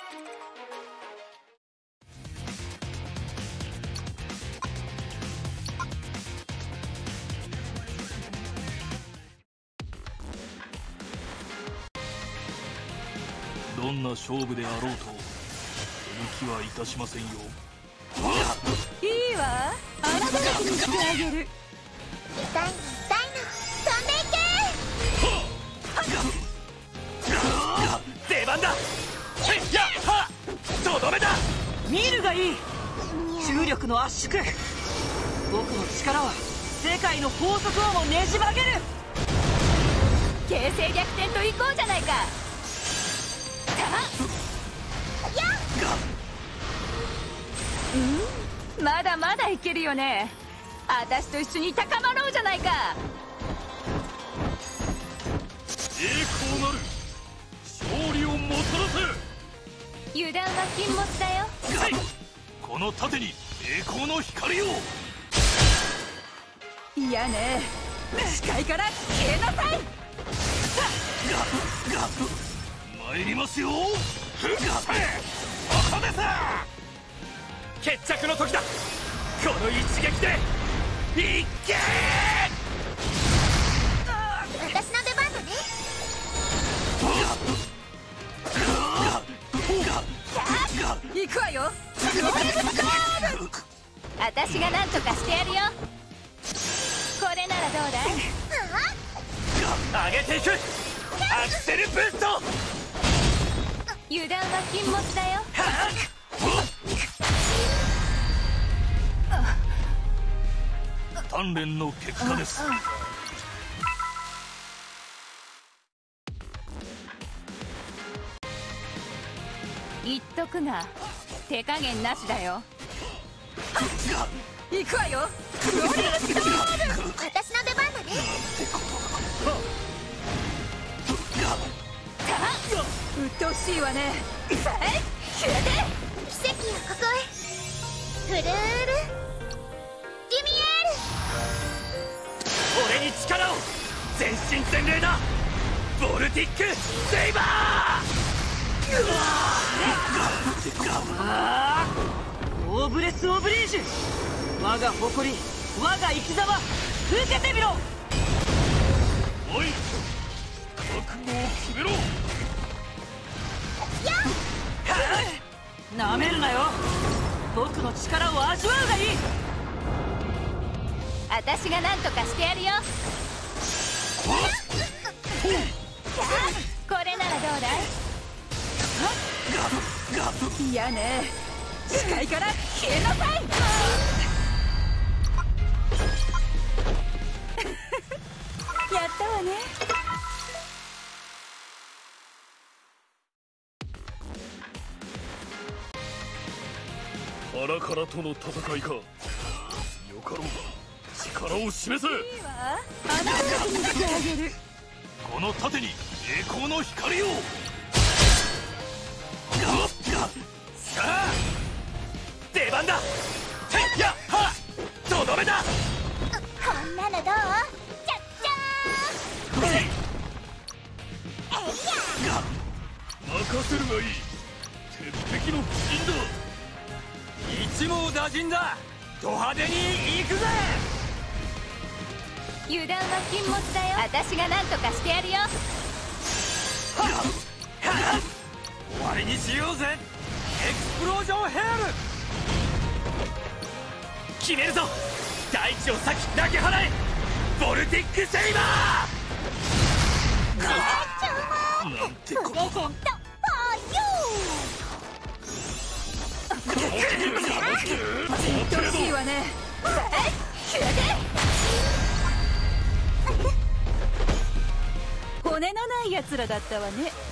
どんな勝負であろうと手抜きはいたしませんよ。 いいわ、穴だらけにしてあげる。 痛いの痛いの、飛んでいけ。 出番だ。やっはとどめだ。 見るがいい。重力の圧縮。僕の力は世界の法則をもねじ曲げる。 形勢逆転といこうじゃないか。まだまだいけるよね。私と一緒に高まろうじゃないか。 栄光なる勝利をもたらせ。 油断は禁物だよ。 この盾に栄光の光を。 いやね、視界から消えなさい。 参りますよ。ここです。 決着の時だ。この一撃でいっけー。 私の出番だね。 行くわよ。私が何とかしてやるよ。これならどうだい。 上げていく。アクセルブースト。 油断は禁物だよ。 鍛錬の結果です。 言っとくが手加減なしだよ。行くわよ。 私の出番だね。 うっとうしいわね。 奇跡をここへ。フルールディミ俺に力を。全身全霊だ。ボルティックセイバー。 オーブレス・オブリージュ。我が誇り、我が生き様、受けてみろ。 おい、覚悟を決めろ。 なめるなよ。僕の力を味わうがいい。 私が何とかしてやるよ。これならどうだい。いやね、視界から消えなさい。やったわね。 腹からとの戦いか。よかろうが力を示せ。 いいわ、穴だらけにしてあげる。 この盾に栄光の光を。 さあ出番だ。やっはとどめだ。 こんなのどう？ちゃっちゃー。 任せるがいい。鉄壁の布陣だ。 一網打尽だ。ド派手に行くぜ。 油断は禁物だよ。私が何とかしてやるよ。 終わりにしようぜ。エクスプロージョンヘアル。決めるぞ。大地を先投げ払え。ボルティックセイバー。 なんてこプレゼントフォーうっとうしいわね。骨のない奴らだったわね。